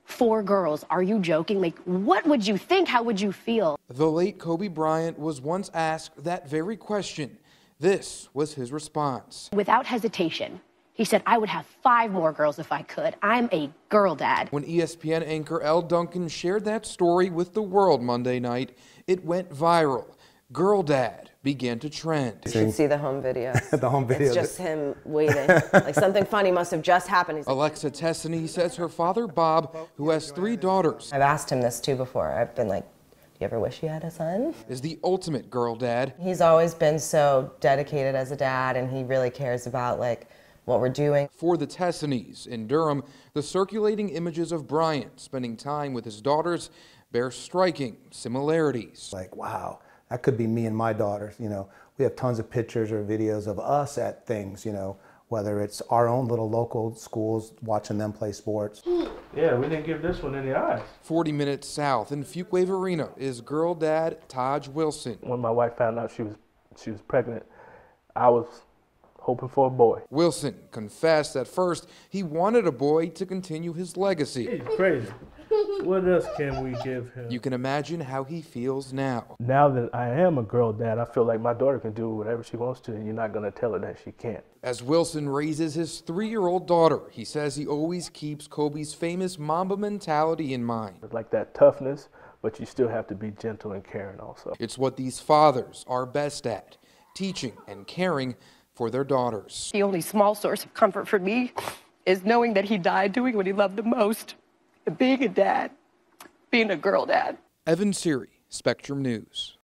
4 girls. Are you joking? Like, what would you think? How would you feel? The late Kobe Bryant was once asked that very question. This was his response. Without hesitation, he said, I would have 5 more girls if I could. I'm a girl dad. When ESPN anchor Elle Duncan shared that story with the world Monday night, it went viral. Girl dad began to trend. You should see the home video. The home video. It's just him waiting. Like something funny must have just happened. Alexa Tessany says her father, Bob, who has 3 daughters, I've asked him this too before. I've been like, do you ever wish you had a son? is the ultimate girl dad. He's always been so dedicated as a dad, and he really cares about like what we're doing. For the Tessanys in Durham, the circulating images of Bryant spending time with his daughters bear striking similarities. Like, wow, that could be me and my daughters. You know, we have tons of pictures or videos of us at things, you know, whether it's our own little local schools, watching them play sports. Yeah, we didn't give this one any eyes. 40 minutes south in Fuquay Arena is girl dad Taj Wilson. When my wife found out she was pregnant, I was hoping for a boy. Wilson confessed at first he wanted a boy to continue his legacy. He's crazy. What else can we give him? You can imagine how he feels now. Now that I am a girl dad, I feel like my daughter can do whatever she wants to, and you're not going to tell her that she can't. As Wilson raises his 3-year-old daughter, he says he always keeps Kobe's famous Mamba mentality in mind. It's like that toughness, but you still have to be gentle and caring also. It's what these fathers are best at, teaching and caring for their daughters. The only small source of comfort for me is knowing that he died doing what he loved the most. Being a dad, being a girl dad. Evan Siri, Spectrum News.